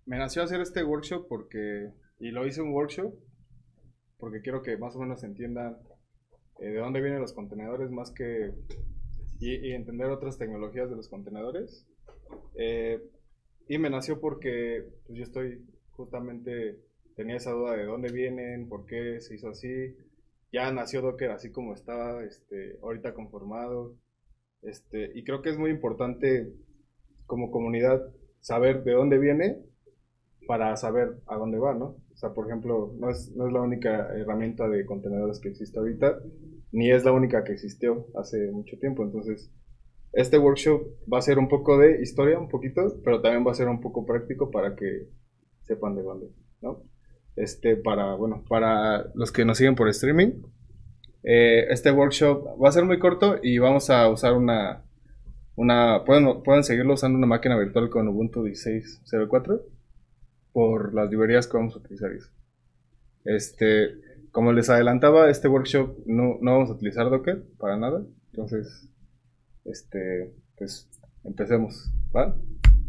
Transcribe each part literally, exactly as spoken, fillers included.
me nació hacer este workshop porque, y lo hice un workshop porque quiero que más o menos entiendan eh, de dónde vienen los contenedores más que, y, y entender otras tecnologías de los contenedores. Eh, y me nació porque pues, yo estoy justamente, tenía esa duda de dónde vienen, por qué se hizo así. Ya nació Docker así como está, este, ahorita conformado. Este, y creo que es muy importante como comunidad saber de dónde viene para saber a dónde va, ¿no? O sea, por ejemplo, no es, no es la única herramienta de contenedores que existe ahorita, ni es la única que existió hace mucho tiempo. Entonces, este workshop va a ser un poco de historia, un poquito, pero también va a ser un poco práctico para que sepan de dónde, ¿no? Este, para, bueno, para los que nos siguen por streaming, eh, este workshop va a ser muy corto y vamos a usar una, una, pueden, pueden seguirlo usando una máquina virtual con Ubuntu dieciséis cero cuatro por las librerías que vamos a utilizar. Este, como les adelantaba, este workshop no, no vamos a utilizar Docker para nada. Entonces, este, pues empecemos, ¿va?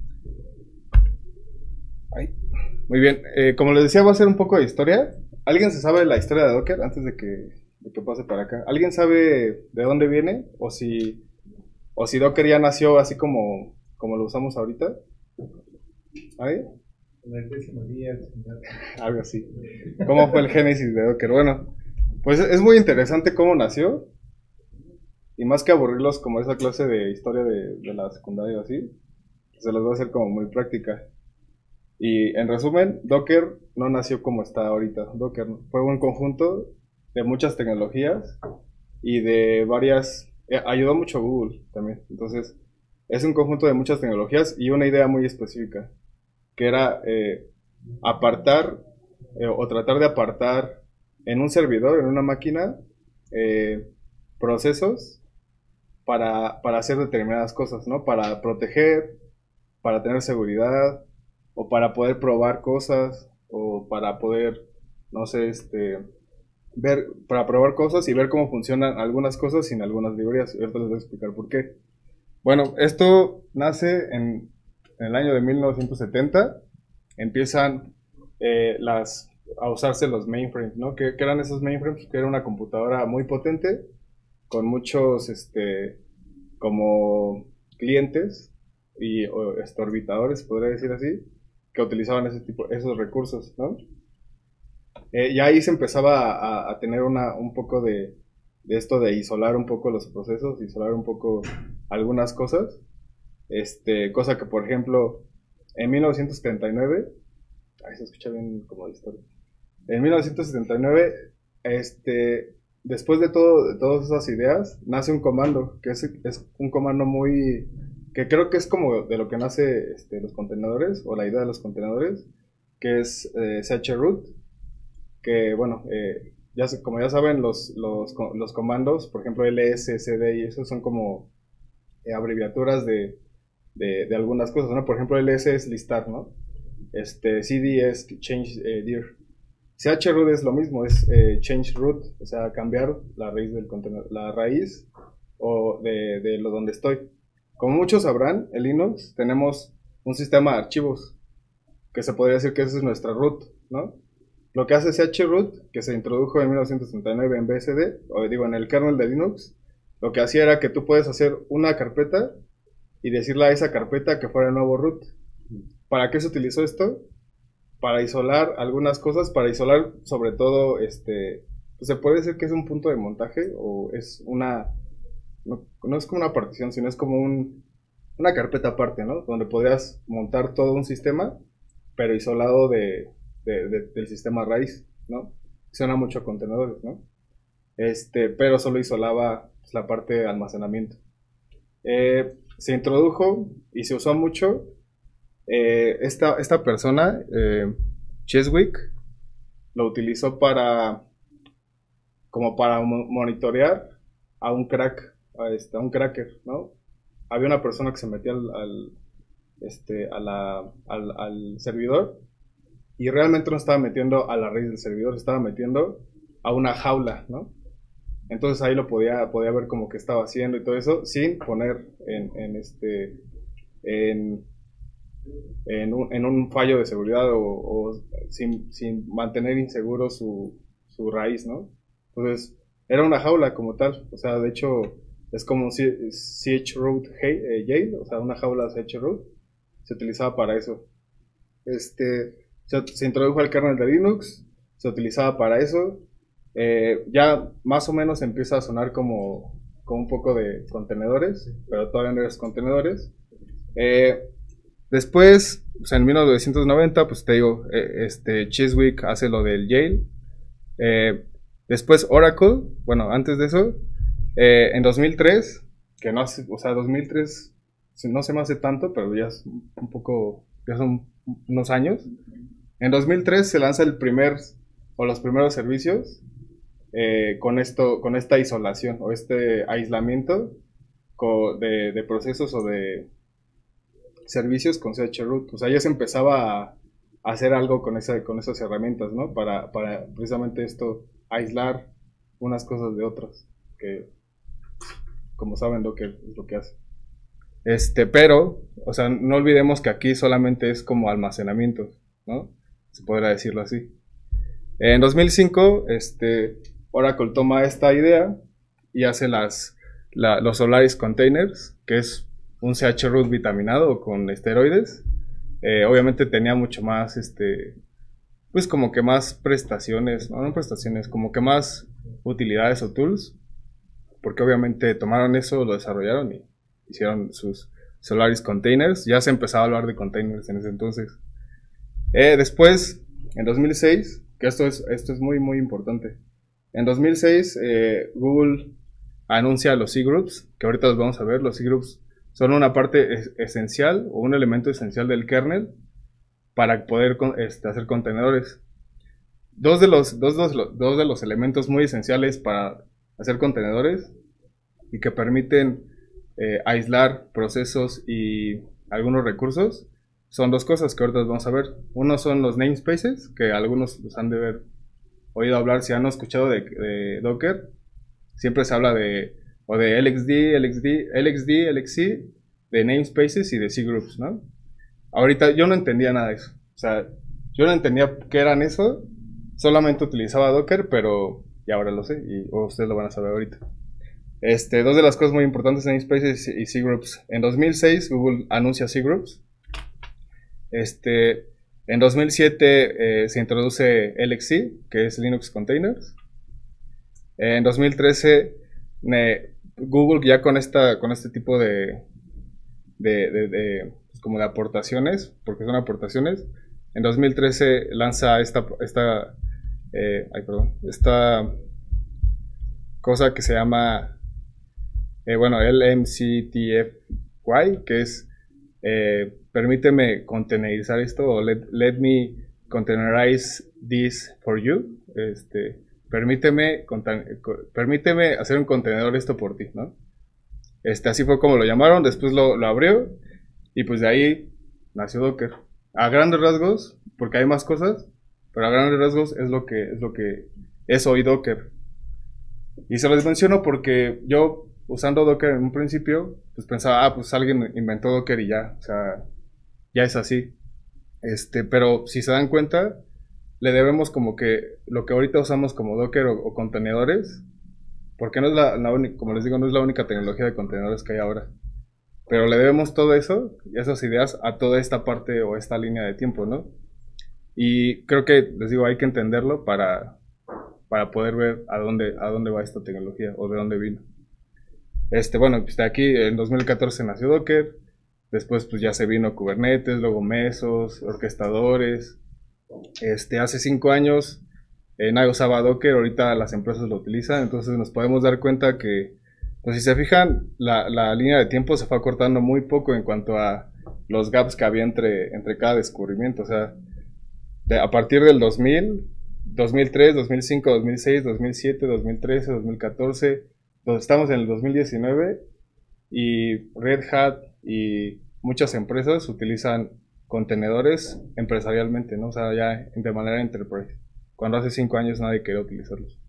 Ay. Muy bien, eh, como les decía, va a ser un poco de historia. ¿Alguien se sabe la historia de Docker antes de que, de que pase para acá? ¿Alguien sabe de dónde viene? O si, o si Docker ya nació así como, como lo usamos ahorita. ¿Ahí? En el décimo día, algo así. ¿Cómo fue el génesis de Docker? Bueno, pues es muy interesante cómo nació. Y más que aburrirlos como esa clase de historia de, de la secundaria o así, se los voy a hacer como muy práctica. Y en resumen, Docker no nació como está ahorita. Docker fue un conjunto de muchas tecnologías y de varias... eh, ayudó mucho Google también. Entonces, es un conjunto de muchas tecnologías y una idea muy específica, que era eh, apartar eh, o tratar de apartar en un servidor, en una máquina, eh, procesos para, para hacer determinadas cosas, ¿no? Para proteger, para tener seguridad, o para poder probar cosas, o para poder, no sé, este, ver, para probar cosas y ver cómo funcionan algunas cosas sin algunas librerías. Y ahorita les voy a explicar por qué. Bueno, esto nace en, en el año de mil novecientos setenta. Empiezan eh, las, a usarse los mainframes, ¿no? ¿Qué, qué eran esos mainframes? Que era una computadora muy potente, con muchos, este, como clientes y o, este, orbitadores, podría decir así, que utilizaban ese tipo, esos recursos, ¿no? Eh, y ahí se empezaba a, a tener una, un poco de, de esto de isolar un poco los procesos, isolar un poco algunas cosas, este, cosa que por ejemplo en mil novecientos setenta y nueve, ahí se escucha bien como la historia, en mil novecientos setenta y nueve, este, después de todo, de todas esas ideas, nace un comando, que es, es un comando muy, que creo que es como de lo que nace este, los contenedores, o la idea de los contenedores, que es eh, chroot, que bueno, eh, ya, como ya saben, los, los, los comandos, por ejemplo ls, cd y eso son como eh, abreviaturas de, de, de algunas cosas, ¿no? Por ejemplo ls es listar, ¿no? Este, cd es change eh, dir. chroot es lo mismo, es eh, change root, o sea, cambiar la raíz del contenedor, la raíz o de, de lo donde estoy. Como muchos sabrán, en Linux tenemos un sistema de archivos, que se podría decir que esa es nuestra root, ¿no? Lo que hace chroot, que se introdujo en mil novecientos setenta y nueve en B S D, o digo en el kernel de Linux, lo que hacía era que tú puedes hacer una carpeta y decirle a esa carpeta que fuera el nuevo root. ¿Para qué se utilizó esto? Para isolar algunas cosas, para isolar sobre todo, este, pues se puede decir que es un punto de montaje o es una, no, no es como una partición, sino es como un, una carpeta aparte, ¿no? Donde podrías montar todo un sistema, pero isolado de, de, de, del sistema raíz, ¿no? Suena mucho a contenedores, ¿no? Este, pero solo isolaba pues, la parte de almacenamiento. Eh, se introdujo y se usó mucho. Eh, esta, esta persona, eh, Cheswick, lo utilizó para como para monitorear a un crack, a, este, a un cracker, ¿no? Había una persona que se metía al, al, este, a la, al, al servidor y realmente no estaba metiendo a la raíz del servidor, estaba metiendo a una jaula, ¿no? Entonces ahí lo podía, podía ver como que estaba haciendo y todo eso sin poner en, en este en en un, en un fallo de seguridad o, o sin, sin mantener inseguro su, su raíz, ¿no? Entonces, era una jaula como tal, o sea, de hecho, es como C H root jail, o sea, una jaula C H root, se utilizaba para eso. Este, se, se introdujo al kernel de Linux, se utilizaba para eso. Eh, ya más o menos empieza a sonar como, como un poco de contenedores, pero todavía no es contenedores. Eh, después, pues en mil novecientos noventa, pues te digo, eh, este, Chiswick hace lo del jail. Eh, después Oracle, bueno, antes de eso, eh, en dos mil tres, que no hace, o sea, dos mil tres no se me hace tanto, pero ya es un poco, ya son unos años. En dos mil tres se lanza el primer, o los primeros servicios, eh, con esto, con esta isolación, o este aislamiento de, de procesos o de servicios con C H root. O sea, ya se empezaba a hacer algo con, esa, con esas herramientas, ¿no? Para, para precisamente esto, aislar unas cosas de otras, que como saben Docker es lo que hace. Este, pero, o sea, no olvidemos que aquí solamente es como almacenamiento, ¿no? Se podría decirlo así. En dos mil cinco, este, Oracle toma esta idea y hace las, la, los Solaris Containers, que es un C H root vitaminado con esteroides. Eh, obviamente tenía mucho más, este, pues como que más prestaciones, no, no prestaciones, como que más utilidades o tools, porque obviamente tomaron eso, lo desarrollaron y hicieron sus Solaris Containers. Ya se empezaba a hablar de containers en ese entonces. Eh, después, en dos mil seis, que esto es, esto es muy muy importante, en dos mil seis eh, Google anuncia los cgroups, que ahorita los vamos a ver. Los cgroups son una parte es, esencial o un elemento esencial del kernel para poder este, hacer contenedores. Dos de, los, dos, dos, dos de los elementos muy esenciales para hacer contenedores y que permiten eh, aislar procesos y algunos recursos son dos cosas que ahorita vamos a ver. Uno son los namespaces, que algunos los han de haber oído hablar si han escuchado de, de Docker. Siempre se habla de o de L X D, L X D, L X D, L X C, de namespaces y de cgroups, ¿no? Ahorita yo no entendía nada de eso. O sea, yo no entendía qué eran eso. Solamente utilizaba Docker, pero ya ahora lo sé y ustedes lo van a saber ahorita. Este, dos de las cosas muy importantes de namespaces y cgroups. En dos mil seis Google anuncia cgroups. Este, en dos mil siete eh, se introduce L X C, que es Linux Containers. En dos mil trece eh, Google ya con esta con este tipo de de, de, de pues como de aportaciones, porque son aportaciones. En dos mil trece lanza esta esta eh, ay, perdón, esta cosa que se llama eh, bueno, L M C T F Y, que es eh, permíteme containerizar esto, o let, let me containerize this for you. Este, permíteme, permíteme hacer un contenedor esto por ti, ¿no? Este, así fue como lo llamaron. Después lo, lo abrió y pues de ahí nació Docker. A grandes rasgos, porque hay más cosas, pero a grandes rasgos es lo que es lo que es hoy Docker. Y se los menciono porque yo, usando Docker en un principio, pues pensaba, ah, pues alguien inventó Docker y ya, o sea, ya es así. Este, pero si se dan cuenta, le debemos como que lo que ahorita usamos como Docker o, o contenedores, porque no es la, la única, como les digo, no es la única tecnología de contenedores que hay ahora. Pero le debemos todo eso y esas ideas a toda esta parte o esta línea de tiempo, ¿no? Y creo que, les digo, hay que entenderlo para, para poder ver a dónde, a dónde va esta tecnología o de dónde vino. Este, bueno, pues de aquí en dos mil catorce nació Docker. Después pues ya se vino Kubernetes, luego Mesos, orquestadores. Este, hace cinco años eh, nadie usaba Docker, ahorita las empresas lo utilizan. Entonces nos podemos dar cuenta que, pues si se fijan, la, la línea de tiempo se fue acortando muy poco en cuanto a los gaps que había entre, entre cada descubrimiento. O sea, de, a partir del dos mil, dos mil tres, dos mil cinco, dos mil seis, dos mil siete, dos mil trece, dos mil catorce, pues estamos en el dos mil diecinueve y Red Hat y muchas empresas utilizan contenedores empresarialmente, ¿no? O sea, ya de manera enterprise. Cuando hace cinco años nadie quería utilizarlos.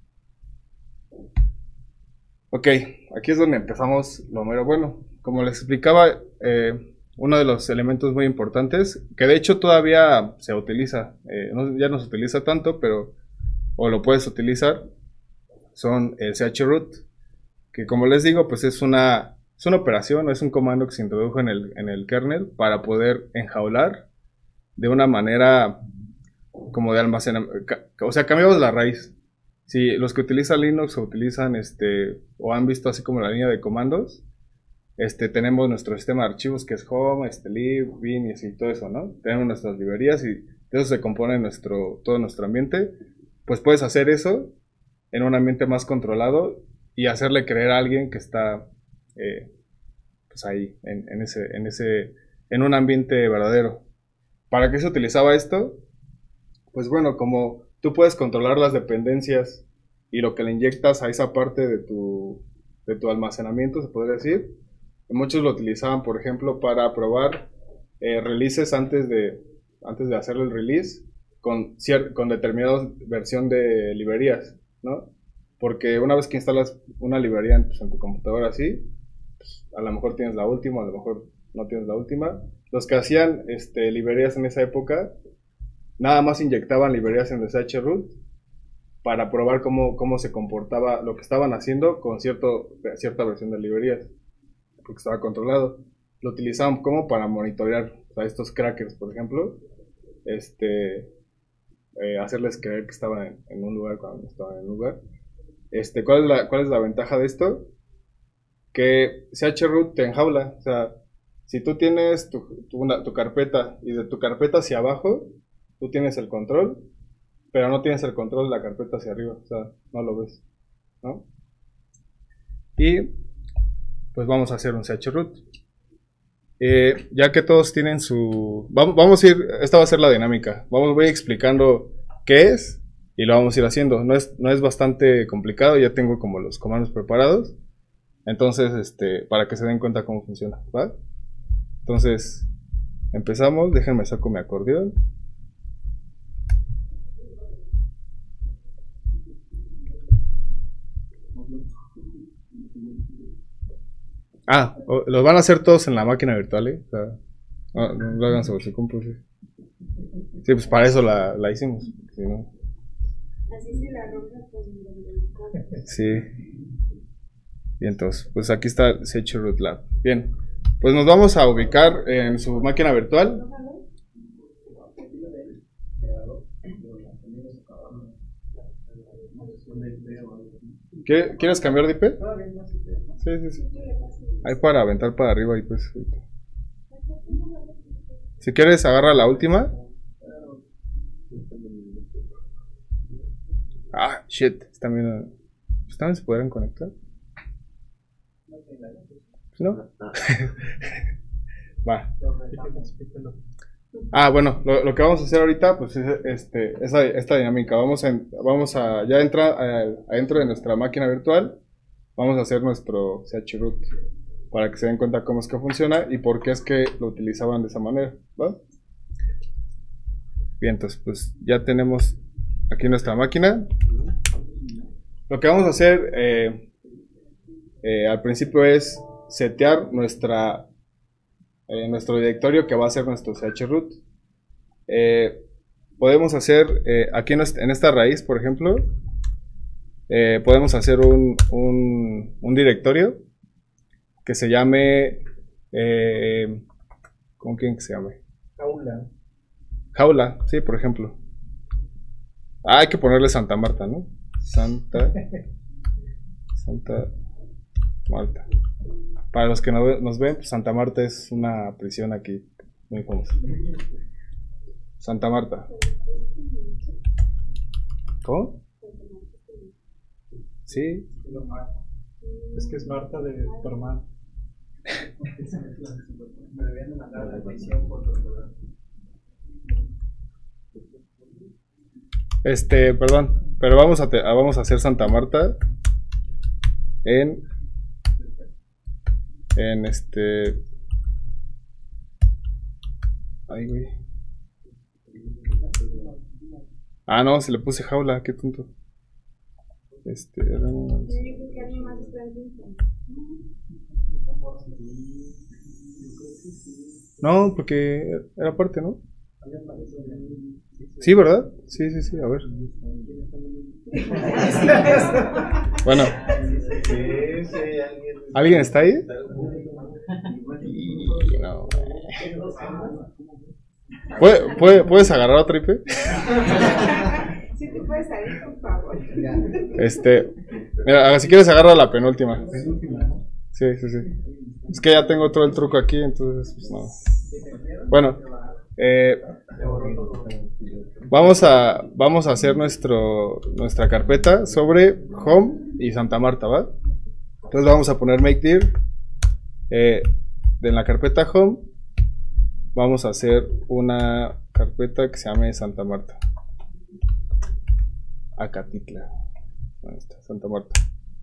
Ok, aquí es donde empezamos lo mero bueno. Como les explicaba, eh, uno de los elementos muy importantes, que de hecho todavía se utiliza, eh, no, ya no se utiliza tanto, pero o lo puedes utilizar, son el chroot, que como les digo, pues es una, es una operación, es un comando que se introdujo en el, en el kernel para poder enjaular de una manera como de almacenamiento, o sea, cambiamos la raíz. Si los que utilizan Linux o utilizan este, o han visto así como la línea de comandos, Este, tenemos nuestro sistema de archivos que es home, este, lib, bin y así, todo eso, ¿no? Tenemos nuestras librerías y de eso se compone nuestro, todo nuestro ambiente. Pues puedes hacer eso en un ambiente más controlado y hacerle creer a alguien que está eh, pues ahí, en, en, ese, en, ese, en un ambiente verdadero. ¿Para qué se utilizaba esto? Pues bueno, como tú puedes controlar las dependencias y lo que le inyectas a esa parte de tu, de tu almacenamiento, se podría decir. Muchos lo utilizaban, por ejemplo, para probar eh, releases antes de, antes de hacer el release con, con determinada versión de librerías, ¿no? Porque una vez que instalas una librería en, pues, en tu computadora así, pues, a lo mejor tienes la última, a lo mejor no tienes la última. Los que hacían este, librerías en esa época, nada más inyectaban librerías en el chroot para probar cómo, cómo se comportaba lo que estaban haciendo con cierto, cierta versión de librerías, porque estaba controlado. Lo utilizaban como para monitorear a estos crackers, por ejemplo, este, eh, hacerles creer que estaban en, en un lugar cuando no estaban en un lugar. Este, ¿cuál es la, cuál es la ventaja de esto? Que chroot te enjaula, o sea, si tú tienes tu, tu, una, tu carpeta y de tu carpeta hacia abajo, tú tienes el control, pero no tienes el control de la carpeta hacia arriba, o sea, no lo ves, ¿no? Y pues vamos a hacer un chroot. Eh, ya que todos tienen su... Vamos, vamos a ir... Esta va a ser la dinámica. Vamos, voy explicando qué es y lo vamos a ir haciendo. No es, no es bastante complicado, ya tengo como los comandos preparados. Entonces, este, para que se den cuenta cómo funciona, ¿va? Entonces, empezamos. Déjenme saco mi acordeón. Ah, los van a hacer todos en la máquina virtual, ¿eh? O sea, no, no lo hagan sobre su compu. Sí, sí, pues para eso la, la hicimos. Si no. Así se la roja con... Sí. Y entonces, pues aquí está el chroot lab. Bien, pues nos vamos a ubicar en su máquina virtual. ¿Quieres cambiar de I P? Sí, sí, sí. Hay para aventar para arriba y pues. Si quieres, agarra la última. Ah, shit. También, ¿también se podrán conectar? ¿No? Va. Ah, bueno, lo, lo que vamos a hacer ahorita, pues es este, esa, esta dinámica. Vamos a, vamos a ya entrar adentro de nuestra máquina virtual. Vamos a hacer nuestro chroot para que se den cuenta cómo es que funciona y por qué es que lo utilizaban de esa manera, ¿va? Bien, entonces pues ya tenemos aquí nuestra máquina. Lo que vamos a hacer eh, eh, al principio es setear nuestra eh, nuestro directorio que va a ser nuestro chroot. Eh, podemos hacer eh, aquí en, en esta raíz, por ejemplo, eh, podemos hacer un, un, un directorio que se llame eh, ¿con quién que se llame? Jaula. Jaula, sí, por ejemplo. Ah, hay que ponerle Santa Marta, ¿no? Santa Santa Marta. Para los que no, nos ven, pues Santa Marta es una prisión aquí muy famosa. Santa Marta. ¿Cómo? Sí. Es que es Marta de tu hermano. Me debían de mandar a la prisión por torturar. Este, perdón, pero vamos a, te, vamos a hacer Santa Marta en en este ay güey. Ah, no, se le puse jaula, qué tonto. Este, era un... No, porque era parte, ¿no? Sí, ¿verdad? Sí, sí, sí, a ver. Bueno. ¿Alguien está ahí? Y no. ¿Puede, puede, ¿Puedes agarrar otra I P? Si te puedes salir, por favor. Este, mira, si quieres agarra la penúltima. Sí, sí, sí. Es que ya tengo todo el truco aquí, entonces pues no. Bueno, eh, vamos a vamos a hacer nuestro nuestra carpeta sobre Home y Santa Marta, ¿va? Entonces vamos a poner make dir. Eh, en la carpeta Home vamos a hacer una carpeta que se llame Santa Marta. Acatitla. Ahí está, Santa Marta.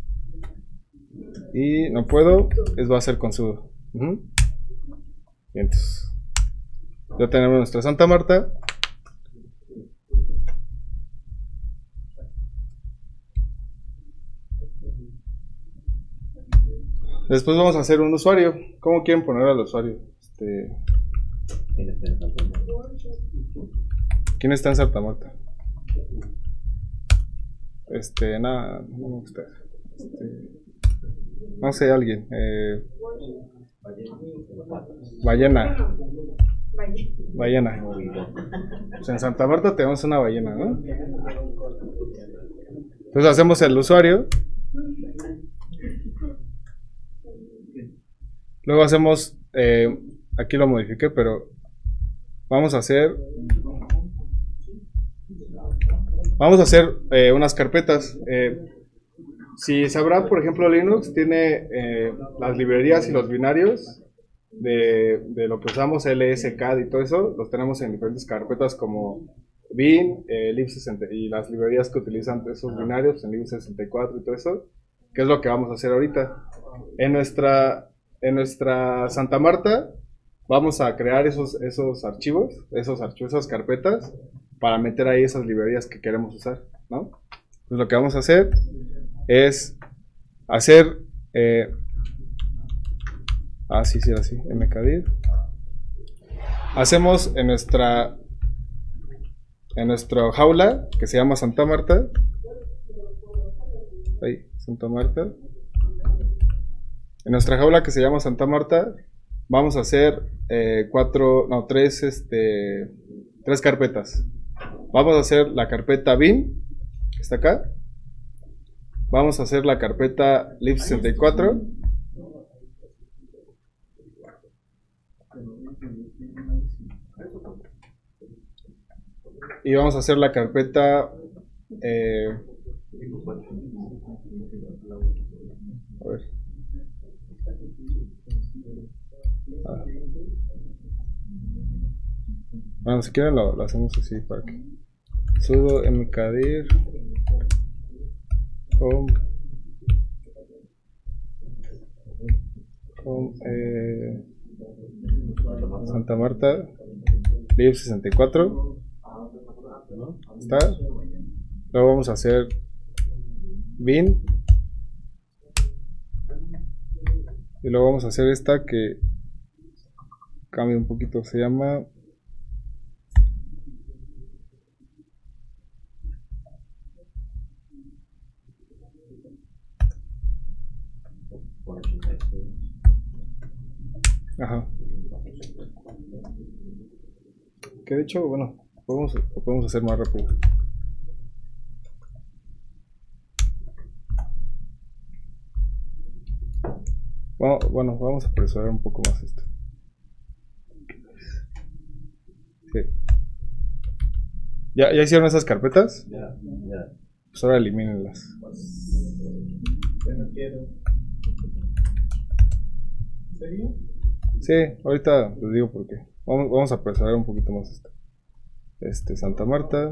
Y no puedo, es va a ser con sudo. Uh-huh. Y entonces, ya tenemos nuestra Santa Marta. Después vamos a hacer un usuario. ¿Cómo quieren poner al usuario? Este... ¿Quién está en Santa Marta? Este, nada, no me gusta. Este, no sé, alguien. Eh, ballena. Ballena. Pues en Santa Marta tenemos una ballena, ¿no? Entonces hacemos el usuario. Luego hacemos, eh, aquí lo modifiqué, pero vamos a hacer, vamos a hacer eh, unas carpetas. Eh, si sabrán, por ejemplo, Linux tiene eh, las librerías y los binarios de, de lo que usamos, L S, C A D y todo eso, los tenemos en diferentes carpetas como bin, eh, lib sesenta y las librerías que utilizan esos binarios en lib sesenta y cuatro y todo eso, que es lo que vamos a hacer ahorita. En nuestra En nuestra Santa Marta vamos a crear esos, esos archivos, esos archivos, esas carpetas, para meter ahí esas librerías que queremos usar, ¿no? Pues lo que vamos a hacer es hacer, eh, ah, sí, sí, así, mkdir. Hacemos en nuestra, en nuestra jaula, que se llama Santa Marta, ahí, Santa Marta. En nuestra jaula que se llama Santa Marta, vamos a hacer eh, cuatro, no, tres, este, tres carpetas. Vamos a hacer la carpeta bin, que está acá. Vamos a hacer la carpeta lib sesenta y cuatro. Y vamos a hacer la carpeta... Eh, a ver. Ah. Bueno, si quieren lo, lo hacemos así para que sudo mkdir home home eh, Santa Marta lib sesenta y cuatro. ¿Está? Luego vamos a hacer bin. Y luego vamos a hacer esta que cambia un poquito, se llama ajá, que de hecho, bueno, podemos, lo podemos hacer más rápido. Bueno, bueno, vamos a apresurar un poco más esto. Sí. ¿Ya, ¿Ya hicieron esas carpetas? Ya, ya. Pues ahora elimínenlas. Yo no quiero. ¿En serio? Sí, ahorita les digo por qué. Vamos, vamos a apresurar un poquito más esto. Este, Santa Marta.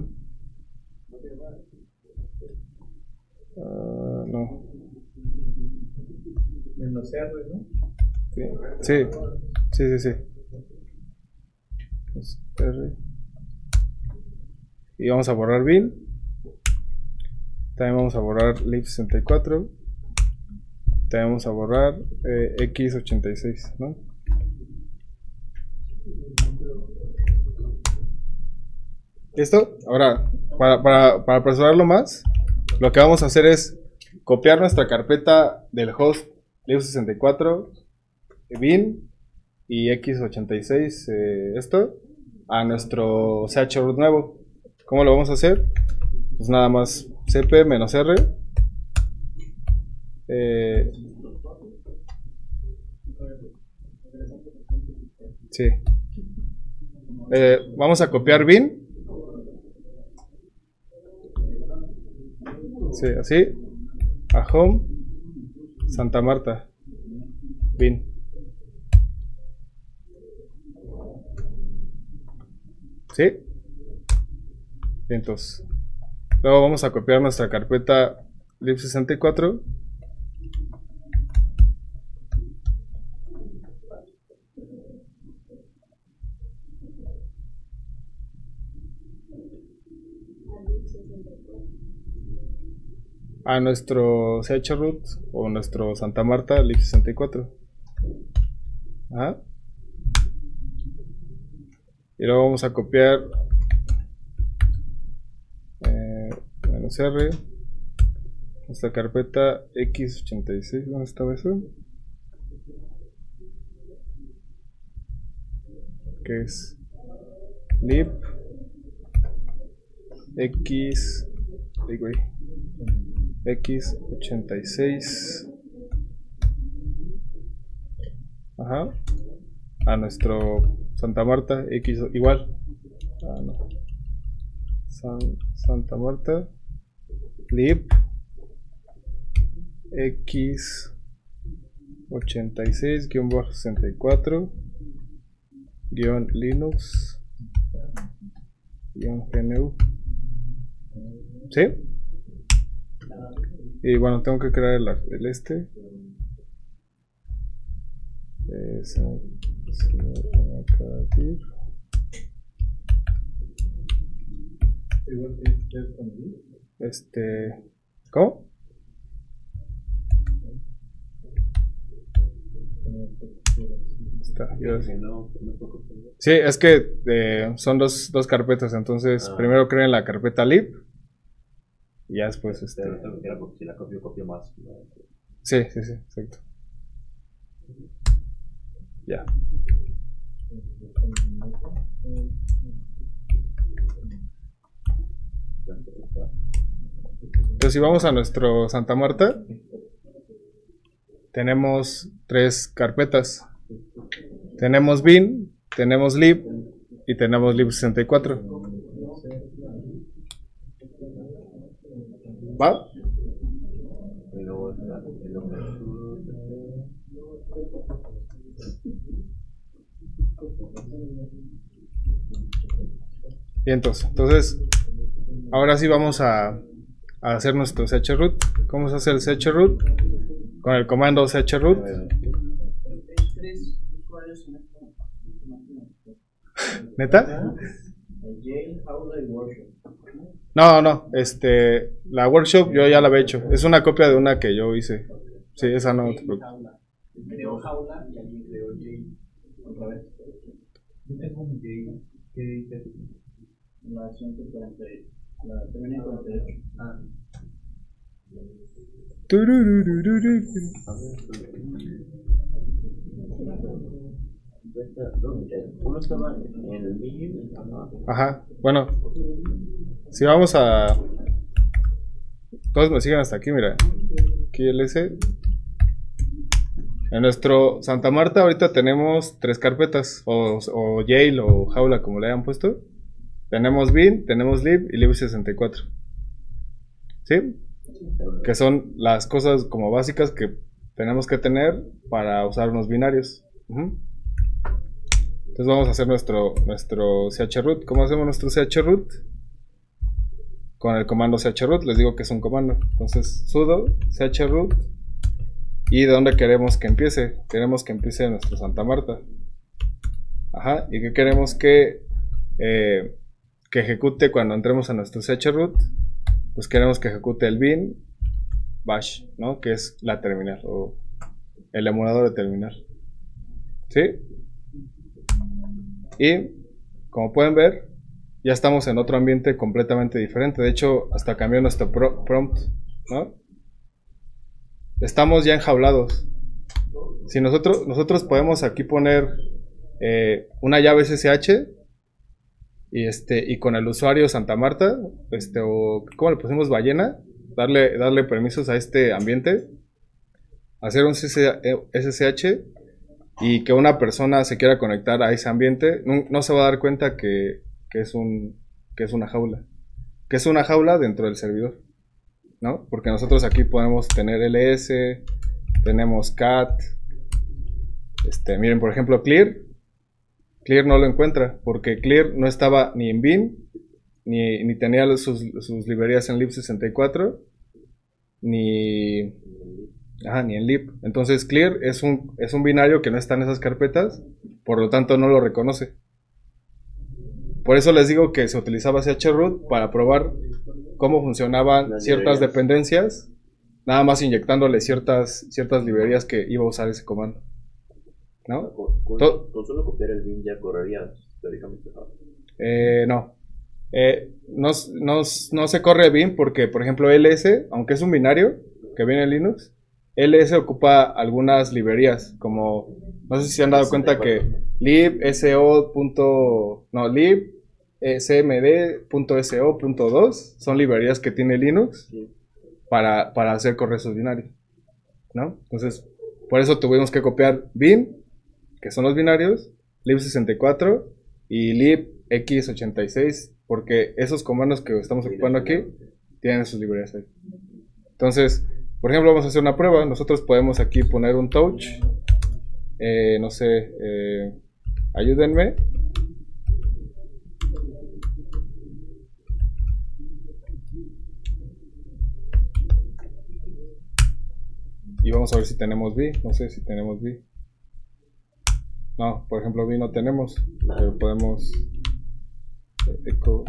Uh, no. Menos R, ¿no? Sí, sí, sí, sí, sí. R. Y vamos a borrar bin. También vamos a borrar lib sesenta y cuatro. También vamos a borrar eh, equis ochenta y seis, ¿no? ¿Listo? Ahora, para, para, para apresurarlo más, lo que vamos a hacer es copiar nuestra carpeta del host lib sesenta y cuatro, bin y equis ochenta y seis, eh, esto, a nuestro chroot nuevo. ¿Cómo lo vamos a hacer? Pues nada más cp-r eh, sí. Eh, vamos a copiar bin. Sí, así. A home. Santa Marta. Bin. ¿Sí? Entonces. Luego vamos a copiar nuestra carpeta lib sesenta y cuatro. A nuestro chroot o nuestro Santa Marta lib sesenta y cuatro. Ajá. Y luego vamos a copiar eh, menos R, nuestra carpeta equis ochenta y seis. ¿Dónde estaba eso? Que es lib x ay, güey, equis ochenta y seis, ajá, a nuestro Santa Marta X igual, ah, no. San, Santa Marta lib equis ochenta y seis sesenta y cuatro Linux gnu. ¿Sí? Y bueno, tengo que crear el, el este. Eh, se, se me acaba de ir. Este. ¿Cómo? Está, yo sí. Sí, es que eh, son dos, dos carpetas, entonces ah. primero creen la carpeta lib y ya después este. Si la copio, copio más. Sí, sí, sí, exacto. Ya. Entonces si vamos a nuestro Santa Marta, tenemos tres carpetas. Tenemos bin, tenemos lib y tenemos lib sesenta y cuatro. ¿Va? Y entonces, entonces ahora sí vamos a, a hacer nuestro chroot. ¿Cómo se hace el chroot? Con el comando chroot. ¿Neta? No, no, este, la workshop yo ya la había hecho. Es una copia de una que yo hice. Sí, esa no te preocupes. Creó jaula y alguien creó J otra vez. Yo tengo un J que dice la ciento cuarenta y la ciento cuarenta y ocho. Ah. Uno estaba en el bin. Ajá, bueno, si vamos a... Todos me siguen hasta aquí, mira. Aquí el S. En nuestro Santa Marta ahorita tenemos tres carpetas, o, o jail o jaula, como le hayan puesto. Tenemos bin, tenemos lib y lib sesenta y cuatro. ¿Sí? Que son las cosas como básicas que tenemos que tener para usar unos binarios. Uh-huh. Entonces vamos a hacer nuestro, nuestro chroot. ¿Cómo hacemos nuestro chroot? Con el comando chroot, les digo que es un comando. Entonces sudo chroot. ¿Y de dónde queremos que empiece? Queremos que empiece en nuestro Santa Marta. Ajá. ¿Y qué queremos que, eh, que ejecute cuando entremos a nuestro chroot? Pues queremos que ejecute el bin bash, ¿no? Que es la terminal o el emulador de terminal. ¿Sí? Y como pueden ver, ya estamos en otro ambiente completamente diferente. De hecho, hasta cambió nuestro pro prompt, ¿no? Estamos ya enjaulados. Si nosotros, nosotros podemos aquí poner eh, una llave S S H y, este, y con el usuario Santa Marta, este, o ¿cómo le pusimos? Ballena, darle, darle permisos a este ambiente, hacer un S S H y que una persona se quiera conectar a ese ambiente, no, no se va a dar cuenta que, que, es un, que es una jaula, que es una jaula dentro del servidor, ¿no? Porque nosotros aquí podemos tener L S, tenemos cat, este, miren por ejemplo Clear, Clear no lo encuentra, porque Clear no estaba ni en Bean, ni, ni tenía sus, sus librerías en lib sesenta y cuatro, ni... Ajá, ni en lib. Entonces Clear es un, es un binario que no está en esas carpetas, por lo tanto no lo reconoce. Por eso les digo que se utilizaba chroot para probar cómo funcionaban Las ciertas librerías. dependencias, nada más inyectándole ciertas, ciertas librerías que iba a usar ese comando, ¿no? Con, con- To- con solo copiar el bin ya correría teóricamente. ¿no? Eh, no. Eh, no, no, no se corre bien porque, por ejemplo, L S, aunque es un binario que viene en Linux, L S ocupa algunas librerías, como, no sé si se han dado cuenta que lib, so, punto, no, lib, eh, cmd.so, punto dos, son librerías que tiene Linux Sí. para, para hacer correos binarios, ¿no? Entonces, por eso tuvimos que copiar bin, que son los binarios, lib sesenta y cuatro y lib x ochenta y seis, porque esos comandos que estamos ocupando aquí tienen sus librerías ahí. Entonces, por ejemplo, vamos a hacer una prueba. Nosotros podemos aquí poner un touch, eh, no sé, eh, ayúdenme. Y vamos a ver si tenemos B. No sé si tenemos B. No, por ejemplo, B no tenemos. Pero podemos eh, eco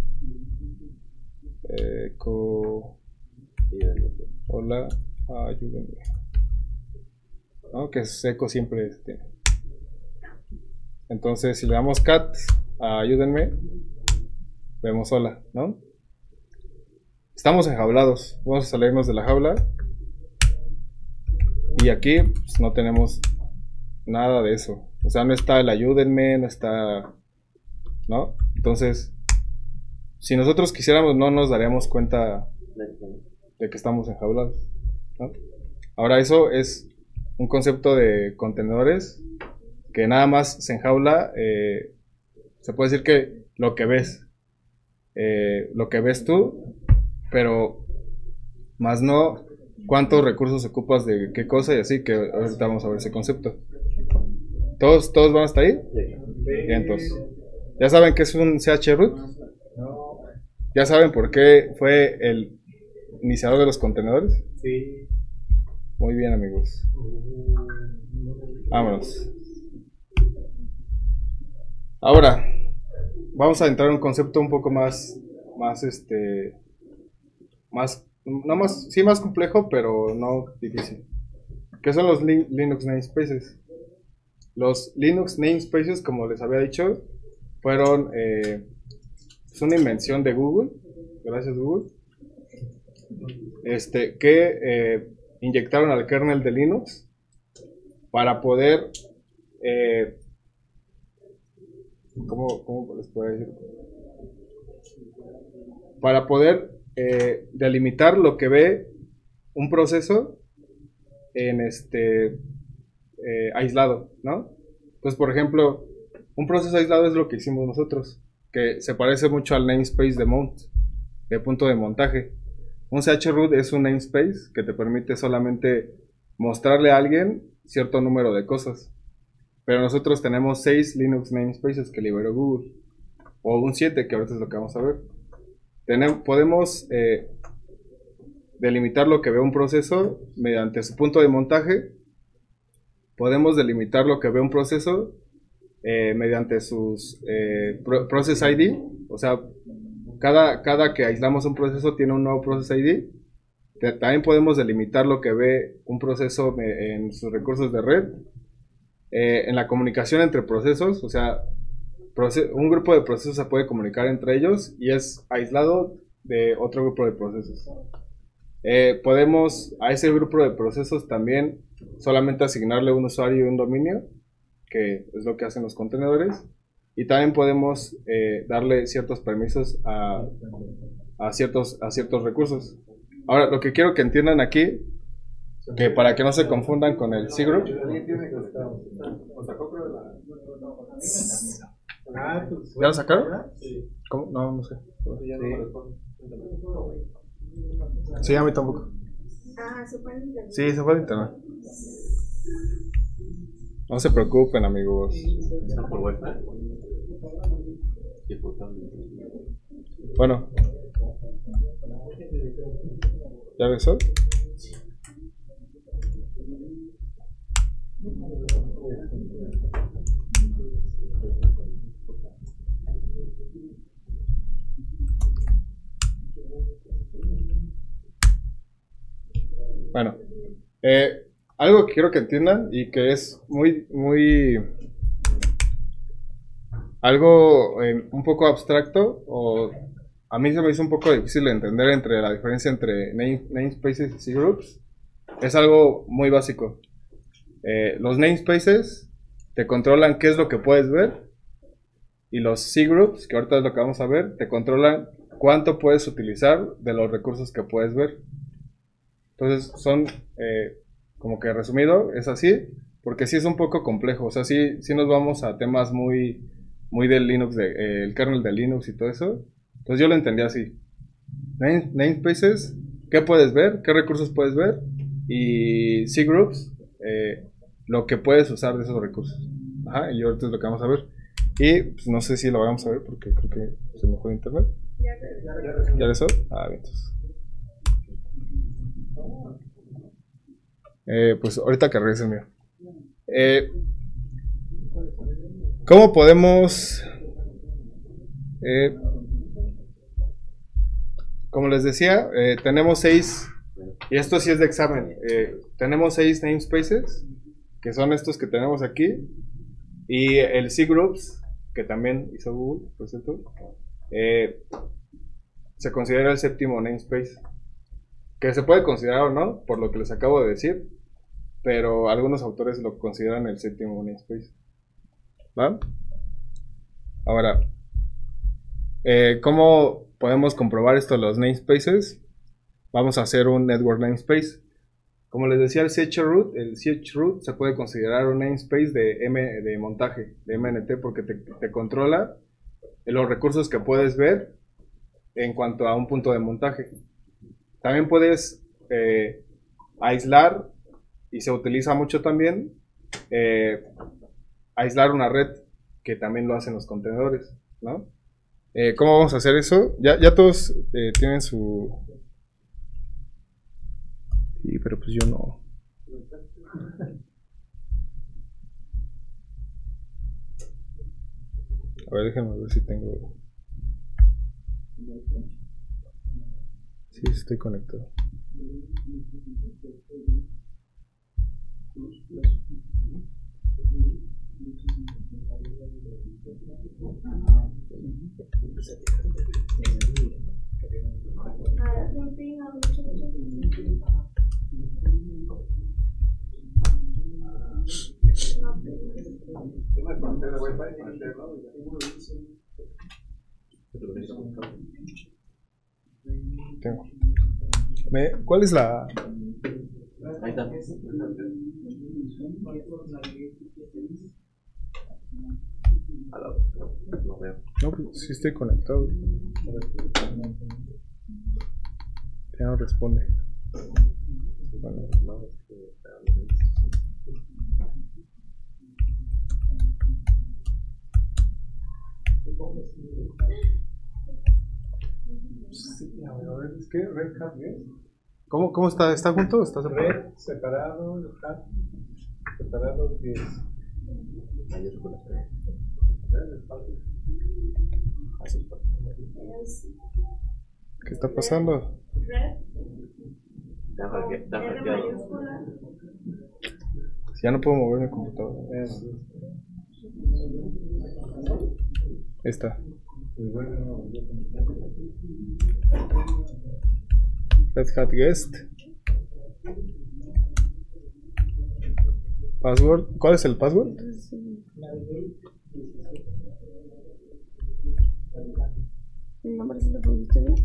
eh, eco Y ya, ya, ya. hola, ayúdenme. ¿No? Que es eco siempre tiene. Entonces, si le damos cat a ayúdenme, vemos hola, ¿no? Estamos enjaulados. Vamos a salirnos de la jaula. Y aquí pues, no tenemos nada de eso. O sea, no está el ayúdenme, no está... ¿No? Entonces, si nosotros quisiéramos, no nos daríamos cuenta de que estamos enjaulados, ¿no? Ahora, eso es un concepto de contenedores que nada más se enjaula. Eh, se puede decir que lo que ves, eh, lo que ves tú, pero más no cuántos recursos ocupas de qué cosa y así, que ahorita vamos a ver ese concepto. ¿Todos, todos van hasta ahí? Sí. Bien, entonces, ¿ya saben qué es un chroot? No, ¿Ya saben por qué fue el iniciador de los contenedores? sí. Muy bien, amigos. Vámonos. Ahora, vamos a entrar en un concepto un poco más, más, este, más, no más, sí más complejo, pero no difícil. ¿Qué son los Lin- Linux namespaces? Los Linux namespaces, como les había dicho, fueron, eh, es una invención de Google, gracias Google, este, que eh, inyectaron al kernel de Linux para poder, eh, ¿cómo, cómo les puedo decir? Para poder eh, delimitar lo que ve un proceso en este eh, aislado, ¿no? Entonces, por ejemplo, un proceso aislado es lo que hicimos nosotros, que se parece mucho al namespace de mount, de punto de montaje. Un chroot es un namespace que te permite solamente mostrarle a alguien cierto número de cosas. Pero nosotros tenemos seis Linux namespaces que liberó Google. O un siete, que ahorita es lo que vamos a ver. Tenem- podemos eh, delimitar lo que ve un proceso mediante su punto de montaje. Podemos delimitar lo que ve un proceso eh, mediante sus eh, pro- Process I D. O sea, cada, cada que aislamos un proceso tiene un nuevo Process I D. Te- También podemos delimitar lo que ve un proceso me- en sus recursos de red. Eh, en la comunicación entre procesos, o sea, proce- un grupo de procesos se puede comunicar entre ellos y es aislado de otro grupo de procesos. Eh, podemos a ese grupo de procesos también solamente asignarle un usuario y un dominio, que es lo que hacen los contenedores, y también podemos eh, darle ciertos permisos a, a, ciertos, a ciertos recursos. Ahora, lo que quiero que entiendan aquí, que para que no se confundan con el cgroup. ¿Ya lo sacaron? ¿Cómo? No, no sé. Sí, a mí tampoco. Ah, se fue el internet. Sí, se fue el internet. No se preocupen, amigos. ¿Está por Wi-Fi? Sí, por cable. Bueno. ¿Ya regresó? Bueno, eh, algo que quiero que entiendan y que es muy, muy, algo eh, un poco abstracto, o a mí se me hizo un poco difícil de entender entre la diferencia entre name, namespaces y cgroups. Es algo muy básico. Eh, los namespaces te controlan qué es lo que puedes ver, y los cgroups, que ahorita es lo que vamos a ver, te controlan cuánto puedes utilizar de los recursos que puedes ver. Entonces son, eh, como que resumido, es así, porque sí es un poco complejo. O sea, sí, sí nos vamos a temas muy, muy del Linux, de, eh, el kernel de Linux y todo eso. Entonces yo lo entendí así. Name, namespaces, ¿qué puedes ver? ¿Qué recursos puedes ver? Y cgroups, eh, lo que puedes usar de esos recursos. Ajá, y ahorita es lo que vamos a ver. Y pues, no sé si lo vamos a ver porque creo que se me fue internet. ¿Ya regresó? Ah, bien, entonces. Eh, pues ahorita que regrese el mío. Eh, ¿Cómo podemos... Eh, como les decía, eh, tenemos seis, y esto sí es de examen, eh, tenemos seis namespaces, que son estos que tenemos aquí, y el cgroups, que también hizo Google, por cierto, eh, se considera el séptimo namespace, que se puede considerar o no, por lo que les acabo de decir, pero algunos autores lo consideran el séptimo namespace. ¿Va? Ahora, eh, ¿cómo podemos comprobar esto de los namespaces? Vamos a hacer un network namespace. Como les decía, el chroot, el chroot se puede considerar un namespace de, M, de montaje, de M N T, porque te, te controla los recursos que puedes ver en cuanto a un punto de montaje. También puedes eh, aislar, y se utiliza mucho también, eh, aislar una red, que también lo hacen los contenedores, ¿no? Eh, ¿Cómo vamos a hacer eso? Ya, ya todos eh, tienen su... Sí, pero pues yo no. A ver, déjenme ver si tengo... Sí, estoy conectado. Tengo. Me, ¿Cuál es la...? Ahí está. A la- no veo. No, pues sí estoy conectado. Ya no responde. Bueno, No, es que- Sí, a ver, a ver, es que Red Hat es ¿Cómo, cómo está? ¿Está junto o está separado? Red separado, Hat separado, que es mayúsculas. ¿Qué está pasando? Red, Está hacke- está R hackeado. mayúscula. Si ya no puedo mover mi computadora. es- Ahí está. Red Hat Guest. Password. ¿Cuál es el password? ¿El nombre se lo pusiste bien?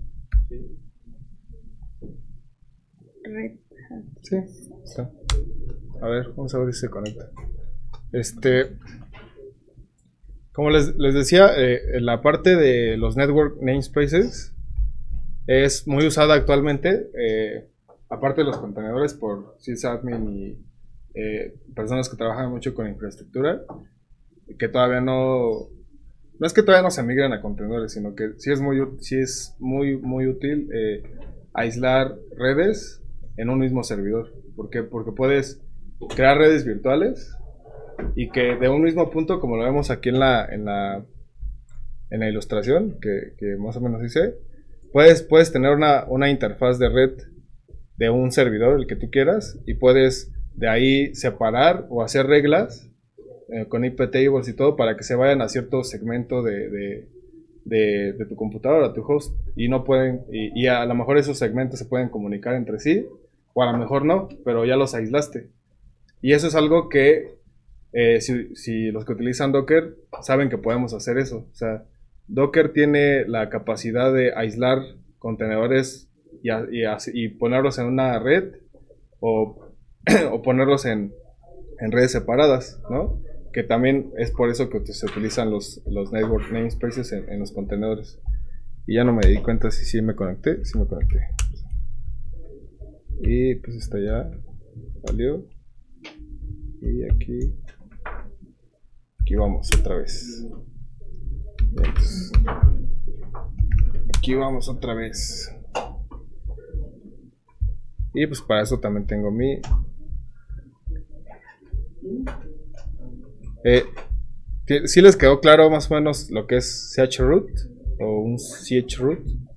Red Hat. Sí, está. A ver, vamos a ver si se conecta. Este, como les, les decía, eh, la parte de los network namespaces es muy usada actualmente, eh, aparte de los contenedores por sysadmin y eh, personas que trabajan mucho con infraestructura, que todavía no, no es que todavía no se migren a contenedores, sino que sí es muy, sí es muy, muy útil eh, aislar redes en un mismo servidor. ¿Por qué? Porque puedes crear redes virtuales y que de un mismo punto, como lo vemos aquí en la en la, en la ilustración que, que más o menos hice, puedes, puedes tener una, una interfaz de red de un servidor, el que tú quieras, y puedes de ahí separar o hacer reglas eh, con I P tables y todo para que se vayan a cierto segmento de, de, de, de tu computadora, a tu host, y no pueden y, y a lo mejor esos segmentos se pueden comunicar entre sí, o a lo mejor no, pero ya los aislaste. Y eso es algo que eh, si, si los que utilizan Docker saben que podemos hacer eso. O sea, Docker tiene la capacidad de aislar contenedores y, a, y, a, y ponerlos en una red o, o ponerlos en, en redes separadas, ¿no? Que también es por eso que se utilizan los, los network namespaces en, en los contenedores. Y ya no me di cuenta si sí me conecté. Sí me conecté. Y pues está ya. Salió. Y aquí. Aquí vamos otra vez. Entonces, aquí vamos otra vez. Y pues para eso también tengo mi. Eh, ¿Sí les quedó claro más o menos lo que es chroot o un chroot?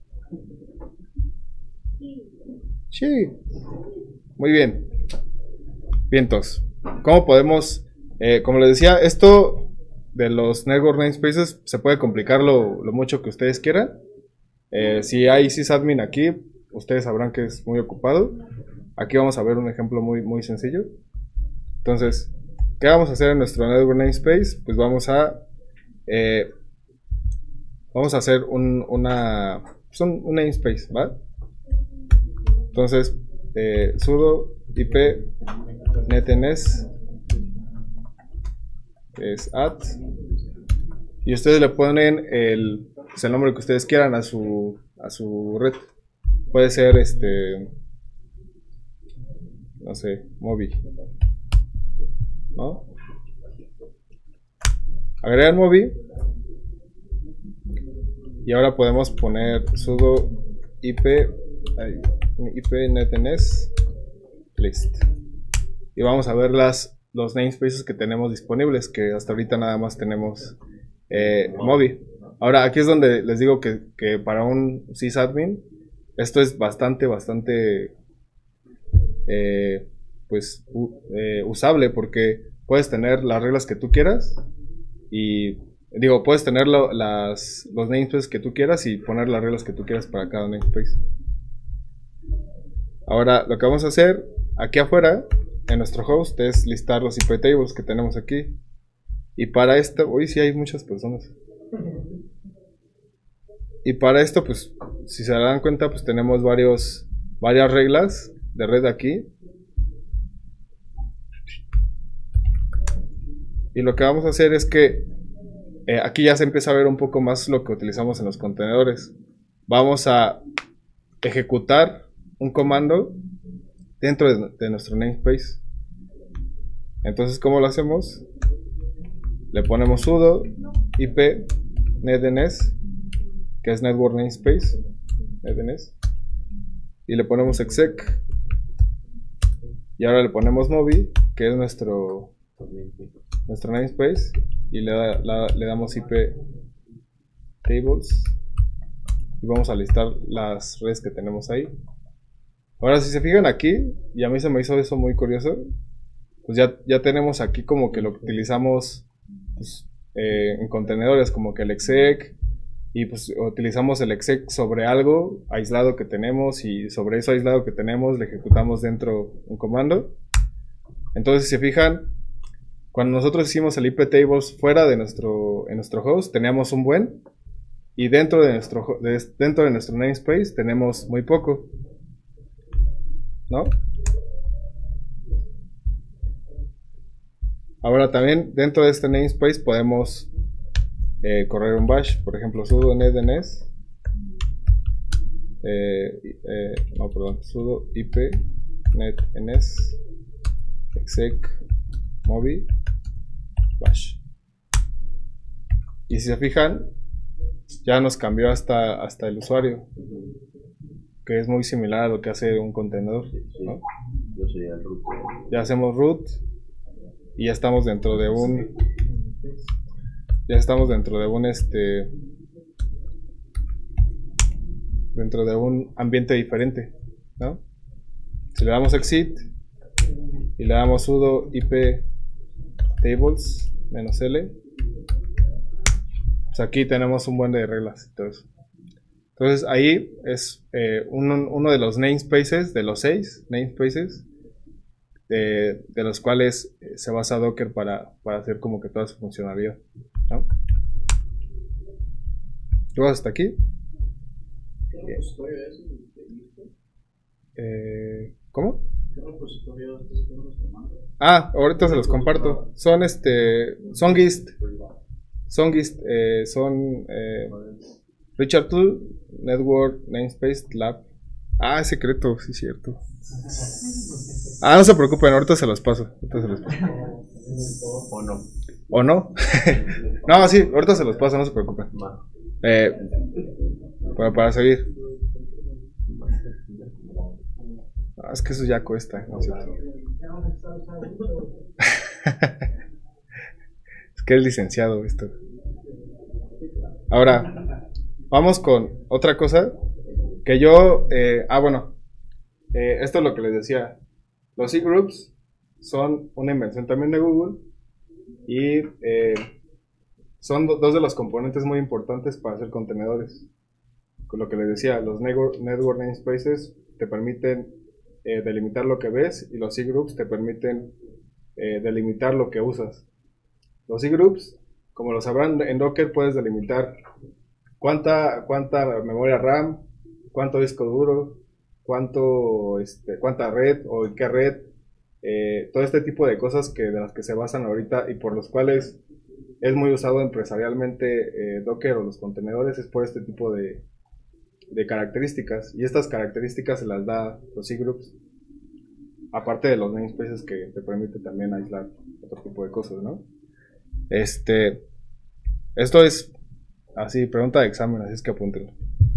Sí. Muy bien. Vientos. ¿Cómo podemos? Eh, como les decía, esto de los network namespaces se puede complicar lo, lo mucho que ustedes quieran. Eh, si hay sysadmin aquí, ustedes sabrán que es muy ocupado. Aquí vamos a ver un ejemplo muy, muy sencillo. Entonces, ¿qué vamos a hacer en nuestro network namespace? Pues vamos a eh, vamos a hacer un, una pues un, un namespace, ¿va? Entonces, eh, sudo ip netns es add y ustedes le ponen el, pues el nombre que ustedes quieran a su a su red. Puede ser este, no sé, Mobi, ¿no? Agregar Mobi y ahora podemos poner sudo ip ip netns list y vamos a ver las los namespaces que tenemos disponibles, que hasta ahorita nada más tenemos eh, Mobi. Ahora aquí es donde les digo que, que para un sysadmin esto es bastante bastante eh, pues u, eh, usable, porque puedes tener las reglas que tú quieras y digo, puedes tener lo, las, los namespaces que tú quieras y poner las reglas que tú quieras para cada namespace. Ahora lo que vamos a hacer aquí afuera en nuestro host es listar los I P tables que tenemos aquí. Y para esto, hoy sí hay muchas personas. Y para esto, pues, si se dan cuenta, pues tenemos varios, varias reglas de red aquí. Y lo que vamos a hacer es que eh, aquí ya se empieza a ver un poco más lo que utilizamos en los contenedores. Vamos a ejecutar un comando dentro de, de nuestro namespace. Entonces, ¿cómo lo hacemos? Le ponemos sudo ip netns, que es network namespace, netns, y le ponemos exec, y ahora le ponemos mobi, que es nuestro nuestro namespace, y le, da, la, le damos ip tables y vamos a listar las redes que tenemos ahí. Ahora, si se fijan aquí, y a mí se me hizo eso muy curioso, pues ya, ya tenemos aquí como que lo que utilizamos pues, eh, en contenedores como que el exec, y pues utilizamos el exec sobre algo aislado que tenemos, y sobre eso aislado que tenemos le ejecutamos dentro un comando. Entonces, si se fijan, cuando nosotros hicimos el iptables fuera de nuestro, en nuestro host, teníamos un buen, y dentro de nuestro, de, dentro de nuestro namespace tenemos muy poco, ¿no? Ahora también dentro de este namespace podemos eh, correr un bash, por ejemplo sudo netns, eh, eh, no perdón, sudo ip netns exec mobi bash, y si se fijan ya nos cambió hasta, hasta el usuario, que es muy similar a lo que hace un contenedor, ¿no? Yo soy el root. Ya hacemos root y ya estamos dentro de un ya estamos dentro de un este dentro de un ambiente diferente, ¿no? Si le damos exit y le damos sudo iptables menos l, pues aquí tenemos un buen de reglas y todo eso. Entonces ahí es eh, uno, uno de los namespaces, de los seis namespaces de, de los cuales se basa Docker para, para hacer como que toda su funcionalidad, ¿no? ¿Tú vas hasta aquí? ¿Qué repositorio es el que viste? Eh, ¿Cómo? ¿Qué repositorio es el que nos comandos? Ah, ahorita se los comparto. Son este, son Gist, son Gist, eh, son eh, Richard Tool, Network, Namespace, Lab. Ah, es secreto, sí es cierto. Ah, no se preocupen, ahorita se los paso. Ahorita se los paso. ¿O no? ¿O no? No, sí, ahorita se los paso, no se preocupen. Eh, para, para seguir. Ah, es que eso ya cuesta, ¿no es cierto? Es que es licenciado esto. Ahora, vamos con otra cosa que yo, eh, ah bueno, eh, esto es lo que les decía. Los cgroups son una invención también de Google y eh, son do, dos de los componentes muy importantes para hacer contenedores. Con lo que les decía, los network, network namespaces te permiten eh, delimitar lo que ves y los cgroups te permiten eh, delimitar lo que usas. Los cgroups, como lo sabrán, en Docker puedes delimitar cuánta, cuánta memoria RAM, cuánto disco duro, cuánto, este, cuánta red o en qué red, eh, todo este tipo de cosas que, de las que se basan ahorita y por los cuales es muy usado empresarialmente eh, Docker o los contenedores, es por este tipo de, de características, y estas características se las da los cgroups, aparte de los namespaces que te permite también aislar otro tipo de cosas, ¿no? Este, esto es así, pregunta de examen, así es que apúntenlo.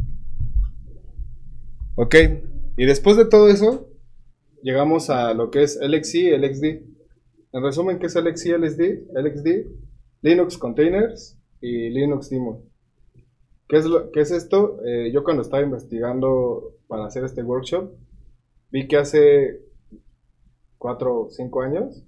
Ok, y después de todo eso, llegamos a lo que es L X C, L X D. En resumen, ¿qué es L X C, L X D? L X D, Linux Containers y Linux Daemon. ¿Qué es, lo, qué es esto? Eh, yo cuando estaba investigando para hacer este workshop, vi que hace cuatro o cinco años,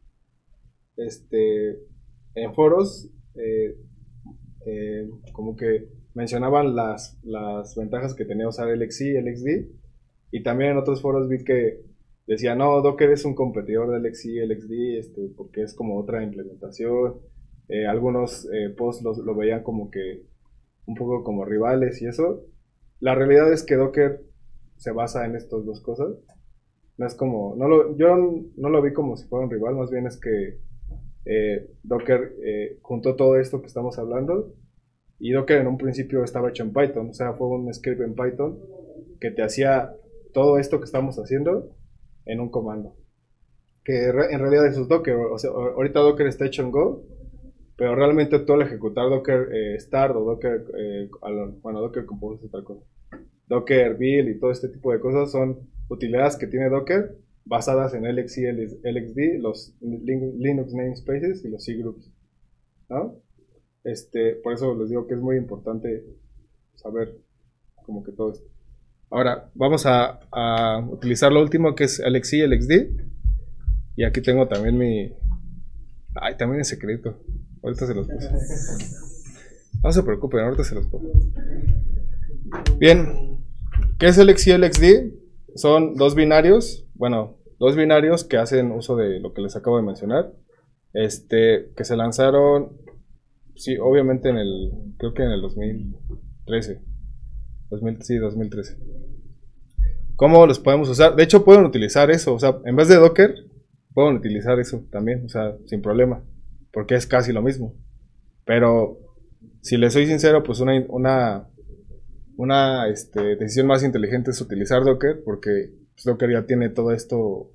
este, en foros, eh, eh, como que mencionaban las, las ventajas que tenía usar L X C, L X D, y también en otros foros vi que decía, no, Docker es un competidor de L X C, L X D, este, porque es como otra implementación. Eh, algunos eh, posts los, lo veían como que un poco como rivales y eso. La realidad es que Docker se basa en estas dos cosas. No es como, no lo, yo no lo vi como si fuera un rival, más bien es que eh, Docker eh, juntó todo esto que estamos hablando, y Docker en un principio estaba hecho en Python, o sea, fue un script en Python que te hacía todo esto que estamos haciendo en un comando, que en realidad eso es Docker. O sea, ahorita Docker está hecho en Go, pero realmente tú al ejecutar Docker eh, start o Docker, eh, bueno, Docker Compose es otra cosa, Docker build y todo este tipo de cosas son utilidades que tiene Docker basadas en L X C, L X D, los Linux namespaces y los cgroups, ¿no? Este, por eso les digo que es muy importante saber como que todo esto. Ahora vamos a, a utilizar lo último, que es L X C, L X D, y aquí tengo también mi, ay, también es secreto. Ahorita se los puse. No se preocupen, ahorita se los pongo. Bien. ¿Qué es L X I y L X D? Son dos binarios. Bueno, dos binarios que hacen uso de lo que les acabo de mencionar. Este, que se lanzaron, sí, obviamente en el, creo que en el dos mil trece. dos mil, sí, dos mil trece. ¿Cómo los podemos usar? De hecho, pueden utilizar eso. O sea, en vez de Docker, pueden utilizar eso también. O sea, sin problema. Porque es casi lo mismo. Pero, si les soy sincero, pues una, una, una este, decisión más inteligente es utilizar Docker. Porque pues, Docker ya tiene todo esto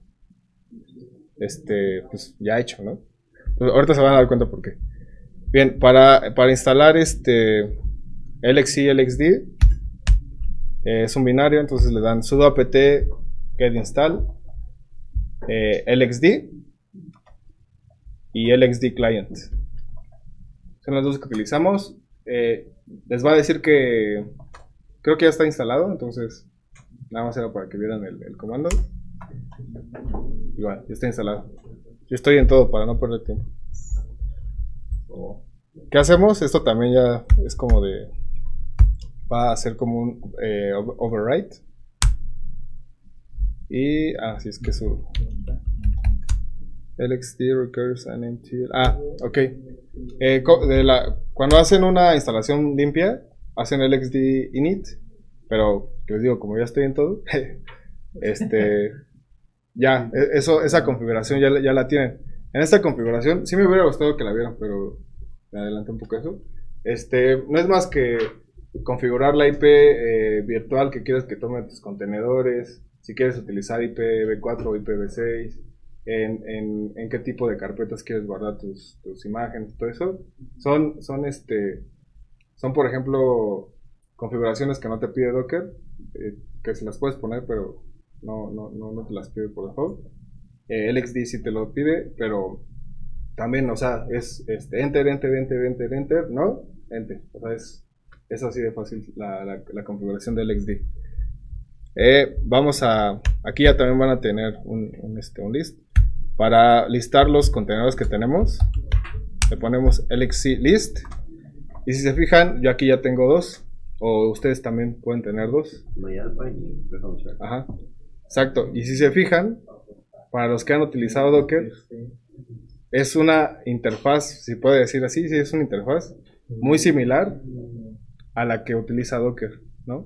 este, pues, ya hecho, ¿no? Pues, ahorita se van a dar cuenta por qué. Bien, para, para instalar este L X I y L X D, eh, es un binario, entonces le dan sudo apt get install eh, L X D y L X D client. Son las dos que utilizamos. Eh, les va a decir que creo que ya está instalado, entonces nada más era para que vieran el, el comando. Igual, ya está instalado. Yo estoy en todo para no perder tiempo. ¿Qué hacemos? Esto también ya es como de... Va a ser como un eh, overwrite. Y... Ah, sí, es que su... L X D recurs and empty... Ah, ok. Eh, de la, cuando hacen una instalación limpia, hacen L X D init. Pero, que les digo, como ya estoy en todo... este... Ya, eso, esa configuración ya, ya la tienen. En esta configuración, sí me hubiera gustado que la vieran, pero me adelanté un poco eso. Este, no es más que configurar la I P eh, virtual que quieres que tome tus contenedores, si quieres utilizar I P v cuatro o I P v seis, en, en, en qué tipo de carpetas quieres guardar tus, tus imágenes, todo eso. Son, son, este, son por ejemplo, configuraciones que no te pide Docker, eh, que se las puedes poner, pero no, no, no, no te las pide por default. Eh, L X D sí te lo pide, pero también, o sea, es este, enter, enter, enter, enter, enter, ¿no? Enter. O sea, es, es así de fácil la, la, la configuración de L X D. Eh, vamos a, aquí ya también van a tener un, un, este, un list. Para listar los contenedores que tenemos, le ponemos L X I list. Y si se fijan, yo aquí ya tengo dos. O ustedes también pueden tener dos. Ajá. Exacto. Y si se fijan, para los que han utilizado Docker, es una interfaz, si puede decir así, sí, es una interfaz muy similar a la que utiliza Docker, ¿no?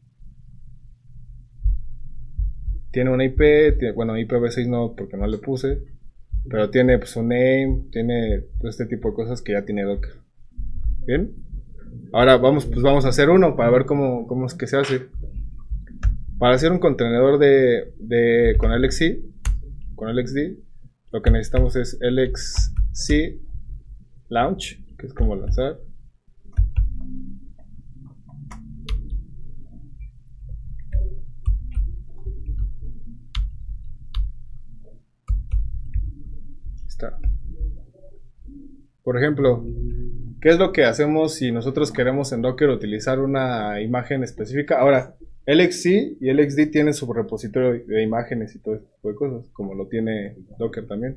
Tiene una I P, tiene, bueno, I P v seis no, porque no le puse, pero tiene pues, un name, tiene todo este tipo de cosas que ya tiene Docker. Bien, ahora vamos, pues vamos a hacer uno para ver cómo, cómo es que se hace. Para hacer un contenedor de, de con L X I, con L X D, lo que necesitamos es L X I launch, que es como lanzar. Está. Por ejemplo, ¿qué es lo que hacemos si nosotros queremos en Docker utilizar una imagen específica? Ahora, L X I y L X D tienen su repositorio de imágenes y todo este tipo de cosas, como lo tiene Docker también.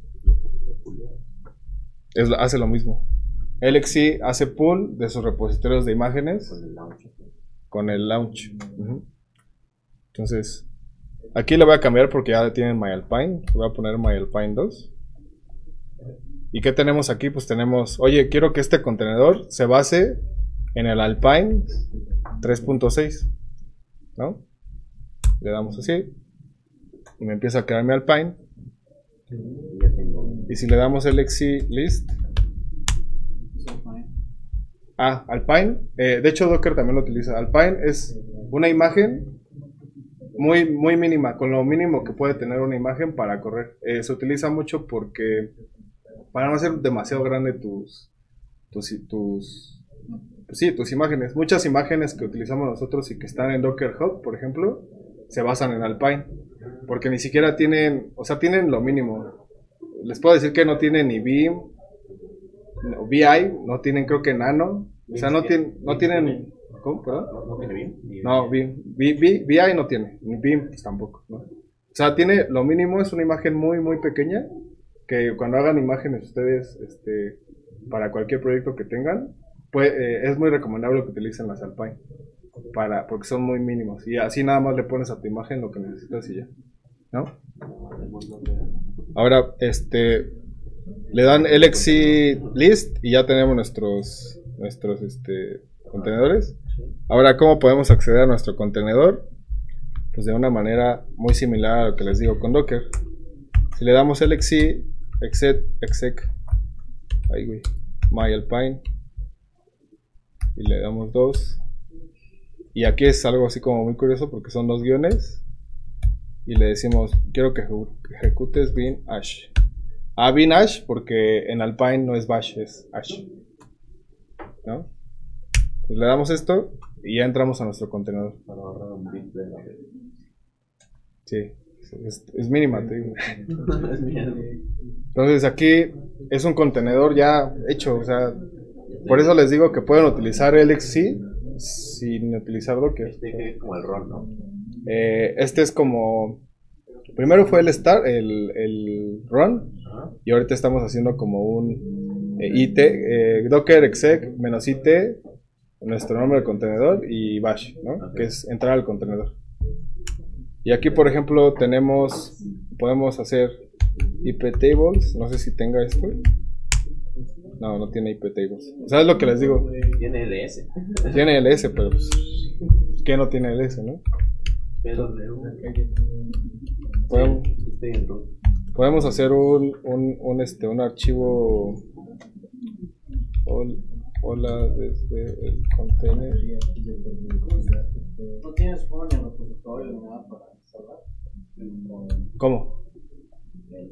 Es, hace lo mismo. L X I hace pull de sus repositorios de imágenes con el launch. Uh-huh. Entonces, aquí le voy a cambiar porque ya tienen MyAlpine. Le voy a poner MyAlpine dos. ¿Y qué tenemos aquí? Pues tenemos, oye, quiero que este contenedor se base en el Alpine tres punto seis. ¿No? Le damos así y me empieza a crear mi Alpine. Y si le damos L X I list, ah, Alpine, eh, de hecho Docker también lo utiliza. Alpine es una imagen muy, muy mínima, con lo mínimo que puede tener una imagen para correr. Eh, se utiliza mucho porque para no hacer demasiado grande tus tus, tus Pues sí, tus imágenes. Muchas imágenes que utilizamos nosotros y que están en Docker Hub, por ejemplo, se basan en Alpine. Porque ni siquiera tienen, o sea, tienen lo mínimo. Les puedo decir que no tienen ni Vim, no, V I, no tienen creo que Nano. O sea, no, tienen, no tienen... ¿Cómo? ¿Perdón? ¿No tiene Vim? No, Vim. V I no tiene, ni Vim pues, tampoco, ¿no? O sea, tiene lo mínimo, es una imagen muy, muy pequeña. Que cuando hagan imágenes ustedes, este... para cualquier proyecto que tengan, pues, eh, es muy recomendable que utilicen las Alpine, para, porque son muy mínimos. Y así nada más le pones a tu imagen lo que necesitas y ya, ¿no? Ahora, este, le dan L X C list y ya tenemos nuestros, nuestros, este, contenedores. Ahora, ¿cómo podemos acceder a nuestro contenedor? Pues de una manera muy similar a lo que les digo con Docker. Si le damos L X C exec, exec ahí, güey, my alpine y le damos dos, y aquí es algo así como muy curioso porque son dos guiones y le decimos quiero que ejecutes bin ash. Ah, bin ash porque en alpine no es bash, es ash, ¿no? Pues le damos esto y ya entramos a nuestro contenedor. Para ahorrar un bit de la vez. Sí, es, es mínima, te digo. Es miedo. Entonces aquí es un contenedor ya hecho, o sea, por eso les digo que pueden utilizar L X C sin utilizar Docker. Este que es como el rol, ¿no? Eh, este es como, primero fue el start, el, el run, Ajá. y ahorita estamos haciendo como un eh, it, eh, docker exec menos it, nuestro nombre del contenedor y bash, ¿no? Okay. Que es entrar al contenedor. Y aquí, por ejemplo, tenemos, podemos hacer I P tables, no sé si tenga esto. No, no tiene I P tables. ¿Sabes lo que les digo? Tiene L S. Tiene L S, pero pues, ¿qué no tiene L S, no? Pero Podemos, estoy en root. podemos hacer un, un, un, este, un archivo. Hol- Hola desde el container. ¿No tienes como ni repositorio ni nada para instalar? ¿Cómo? El,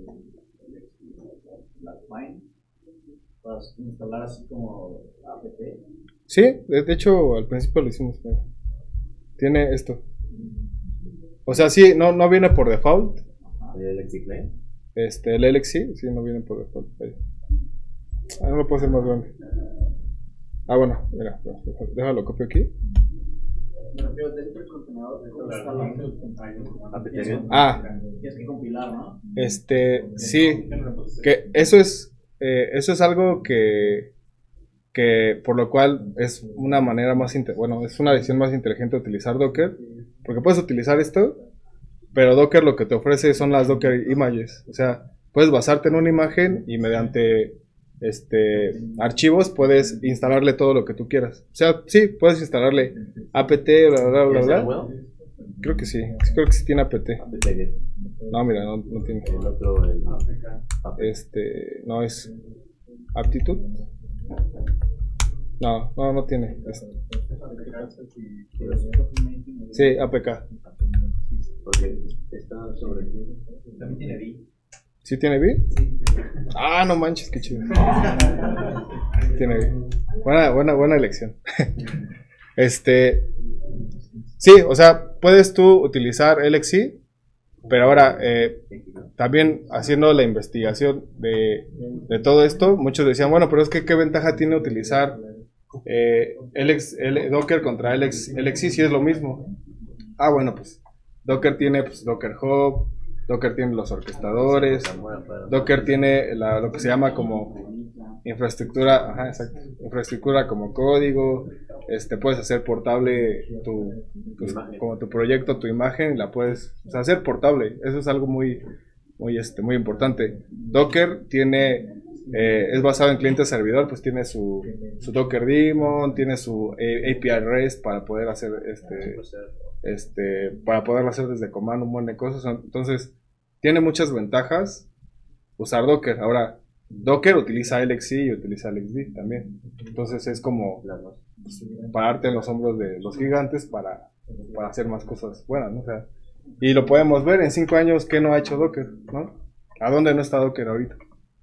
la Pine. Para instalar así como apt. Sí, de, de hecho al principio lo hicimos. Mira. Tiene esto. O sea, sí, no, no viene por default. ¿El Lexiclane? Este, el L X C, sí, no viene por default. Ahí. Ah, no lo puedo hacer más grande. Ah, bueno, mira, déjalo, copio aquí. Me refiero dentro del contenedor. ¿Cómo está la apt-get. Ah, Tienes que compilar, ¿no? este, sí, que eso es, eh, eso es algo que, que por lo cual es una manera más, inte- bueno, es una decisión más inteligente de utilizar Docker, porque puedes utilizar esto, pero Docker lo que te ofrece son las Docker images, o sea, puedes basarte en una imagen y mediante este archivos puedes instalarle todo lo que tú quieras. O sea, sí, puedes instalarle apt, bla, bla, bla, bla. Bueno, Creo que sí, sí, creo que sí tiene apt. apt-get. No, mira, no, no tiene. El otro, el Este, no es aptitud. No, no, no tiene. Es- Sí, apk. porque está sobre ti. También tiene B. ¿Sí tiene B? Ah, no manches, qué chido. Tiene B. Buena, buena, buena elección. Este, sí, o sea, puedes tú utilizar L X C, pero ahora eh, también haciendo la investigación de, de todo esto, muchos decían, bueno, pero es que qué ventaja tiene utilizar eh, L X, L- Docker contra L X, L X C si es lo mismo. Ah, bueno, pues Docker tiene pues, Docker Hub, Docker tiene los orquestadores, Docker tiene la- lo que se llama como infraestructura, ajá, exacto, infraestructura como código, este, puedes hacer portable tu, tu- imagen. como tu proyecto, tu imagen, la puedes, o sea, hacer portable, eso es algo muy, muy, este, muy importante. Docker tiene, eh, es basado en cliente servidor, pues tiene su, su Docker daemon, tiene su eh, A P I REST para poder hacer, este, este, para poderlo hacer desde comando, un montón de cosas. Entonces, tiene muchas ventajas usar Docker. Ahora, Docker utiliza L X C y utiliza L X D también. Entonces, es como pues, pararte en los hombros de los gigantes para, para hacer más cosas buenas, ¿no? O sea, y lo podemos ver en cinco años que no ha hecho Docker, ¿no? ¿A dónde no está Docker ahorita?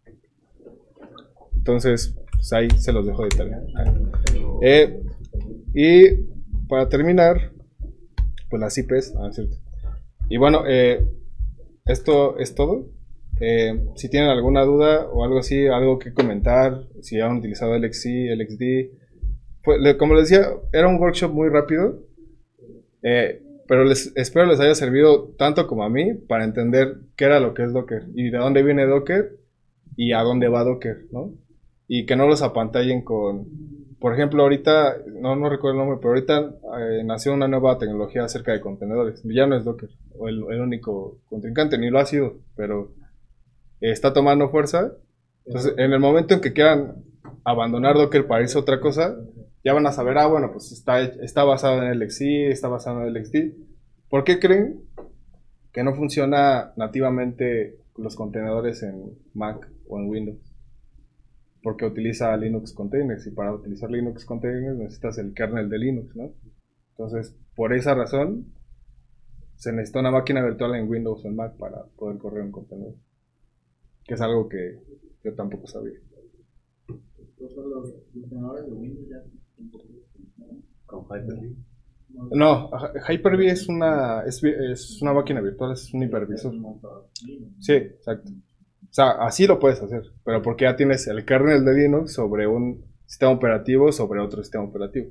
Entonces, pues ahí se los dejo de tarea. Eh, y para terminar, pues las I Ps, ah, es cierto. Y bueno, eh, esto es todo. Eh, si tienen alguna duda o algo así, algo que comentar, si han utilizado L X C, L X D, pues, le- como les decía, era un workshop muy rápido, eh, pero les, espero les haya servido tanto como a mí para entender qué era lo que es Docker y de dónde viene Docker y a dónde va Docker, ¿no? y que no los apantallen con, por ejemplo, ahorita, no, no recuerdo el nombre, pero ahorita eh, nació una nueva tecnología acerca de contenedores. Ya no es Docker, o el, el único contrincante, ni lo ha sido, pero eh, está tomando fuerza. Entonces, en el momento en que quieran abandonar Docker para irse a otra cosa, ya van a saber, ah, bueno, pues está, está basado en L X I, está basado en L X D. ¿Por qué creen que no funciona nativamente los contenedores en Mac o en Windows? Porque utiliza Linux Containers, y para utilizar Linux Containers necesitas el kernel de Linux, ¿no? Entonces, por esa razón, se necesita una máquina virtual en Windows o en Mac para poder correr un contenedor. Que es algo que yo tampoco sabía. Los contenedores de Windows ya Con Hyper-V. No, Hyper-V es una, es, es una máquina virtual, es un hipervisor. Sí, exacto. O sea, así lo puedes hacer, pero porque ya tienes el kernel de Linux sobre un sistema operativo sobre otro sistema operativo.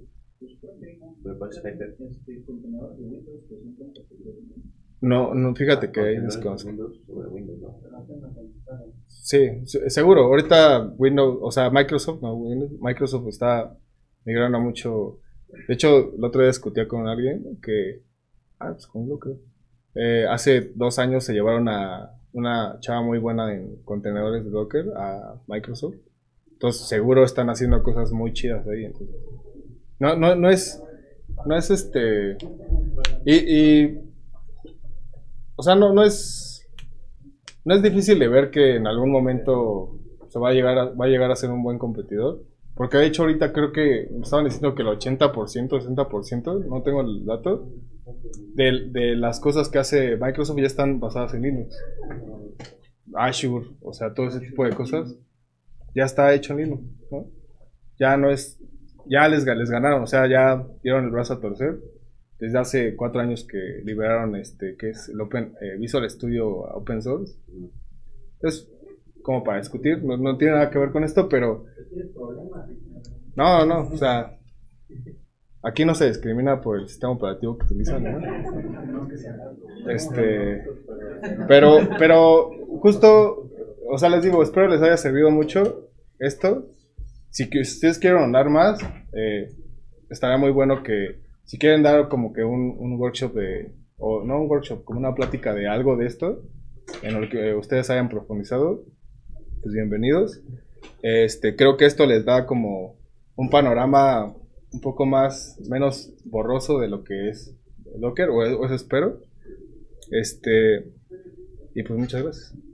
No, no, fíjate que hay desconozco. Sí, seguro. Ahorita Windows, o sea, Microsoft, no, Windows, Microsoft está migrando a mucho. De hecho, el otro día discutía con alguien que, ah, pues con Lucas. Eh, hace dos años se llevaron a una chava muy buena en contenedores de Docker a Microsoft. Entonces, seguro están haciendo cosas muy chidas ahí. Entonces, no, no, no es, no es este, y, y o sea, no, no es, no es difícil de ver que en algún momento se va a llegar a, va a llegar a ser un buen competidor. Porque de hecho ahorita creo que me estaban diciendo que el ochenta por ciento, sesenta por ciento, no tengo el dato, de, de las cosas que hace Microsoft ya están basadas en Linux. Azure, o sea, todo ese tipo de cosas, ya está hecho en Linux, ¿no? Ya no es, ya les, les ganaron, o sea, ya dieron el brazo a torcer. Desde hace cuatro años que liberaron este, que es el Open, eh, Visual Studio Open Source. Entonces, como para discutir, no, no tiene nada que ver con esto, pero no, no, o sea, aquí no se discrimina por el sistema operativo que utilizan, ¿no? Este, pero, pero justo, o sea, les digo, espero les haya servido mucho esto. Si, si ustedes quieren andar más, eh, estaría muy bueno que, si quieren dar como que un, un workshop de, o no un workshop, como una plática de algo de esto, en el que ustedes hayan profundizado, pues bienvenidos. Este, creo que esto les da como un panorama un poco más, menos borroso de lo que es Docker, o, o eso espero. Este, y pues muchas gracias.